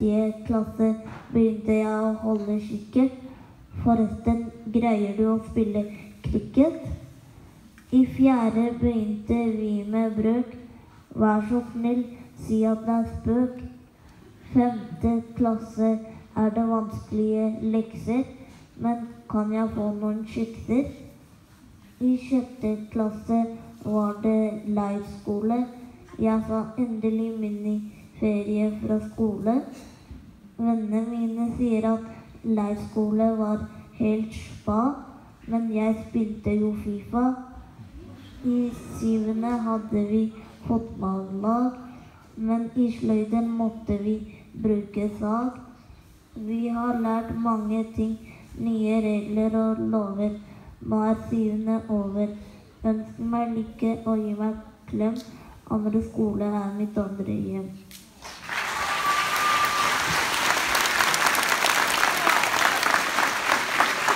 klasse begynte jeg å holde skikken. Forresten, greier du å spille cricket? I 4. begynte vi med brøk. Vær så snill, si at det er spøk. 5. klasse er det vanskelige lekser, men kan jeg få noen skikser? I 6. klasse var det leirskole. Jeg sa endelig miniferie fra skole. Vennene mine sier at leirskole var helt spa, men jeg spilte jo FIFA. I 7. hadde vi fotballag, men i sløyden måtte vi bruke sag. Vi har lært mange ting, nye regler og lover. Nå er 7. over. Ønsk meg lykke og gi meg klem. Ammerud Skole er mitt andre hjem.